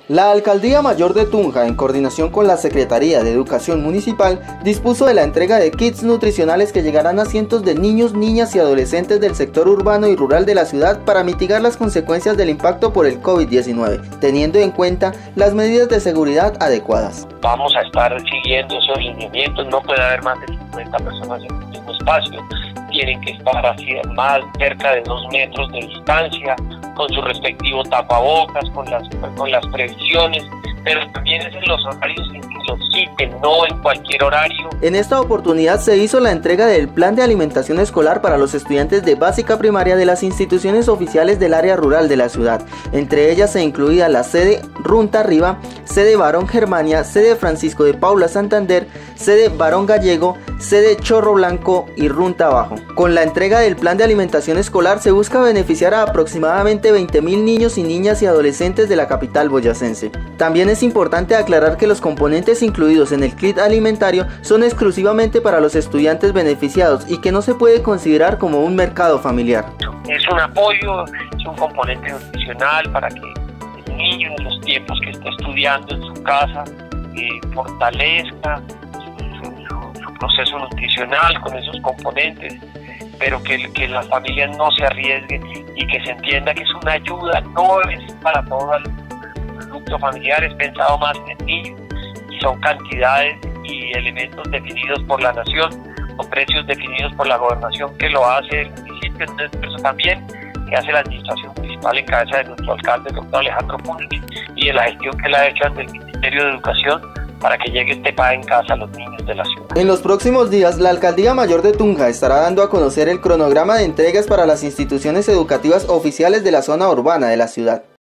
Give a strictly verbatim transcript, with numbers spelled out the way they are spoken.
La Alcaldía Mayor de Tunja, en coordinación con la Secretaría de Educación Municipal, dispuso de la entrega de kits nutricionales que llegarán a cientos de niños, niñas y adolescentes del sector urbano y rural de la ciudad para mitigar las consecuencias del impacto por el COVID diecinueve, teniendo en cuenta las medidas de seguridad adecuadas. Vamos a estar siguiendo esos lineamientos, no puede haber más de cincuenta personas en el mismo espacio, tienen que estar así más cerca de dos metros de distancia, con su respectivo tapabocas, con las, con las previsiones, pero también es en los horarios en que los citen, no en cualquier horario. En esta oportunidad se hizo la entrega del plan de alimentación escolar para los estudiantes de básica primaria de las instituciones oficiales del área rural de la ciudad. Entre ellas se incluía la sede Runta Arriba, sede Barón Germania, sede Francisco de Paula Santander, sede Barón Gallego, sede Chorro Blanco y Runta Abajo. Con la entrega del plan de alimentación escolar se busca beneficiar a aproximadamente veinte mil niños y niñas y adolescentes de la capital boyacense. También es importante aclarar que los componentes incluidos en el kit alimentario son exclusivamente para los estudiantes beneficiados y que no se puede considerar como un mercado familiar. Es un apoyo, es un componente nutricional para que el niño en los tiempos que está estudiando en su casa eh, fortalezca su, su, su proceso nutricional con esos componentes, pero que, que las familias no se arriesguen y que se entienda que es una ayuda, no es para todo el producto familiar, es pensado más en el niño y son cantidades y elementos definidos por la nación o precios definidos por la gobernación que lo hace el municipio, entonces eso también que hace la administración municipal en cabeza de nuestro alcalde, el doctor Alejandro Púnez, y de la gestión que le ha hecho ante el Ministerio de Educación para que llegue este pan en casa a los niños de la ciudad. En los próximos días, la Alcaldía Mayor de Tunja estará dando a conocer el cronograma de entregas para las instituciones educativas oficiales de la zona urbana de la ciudad.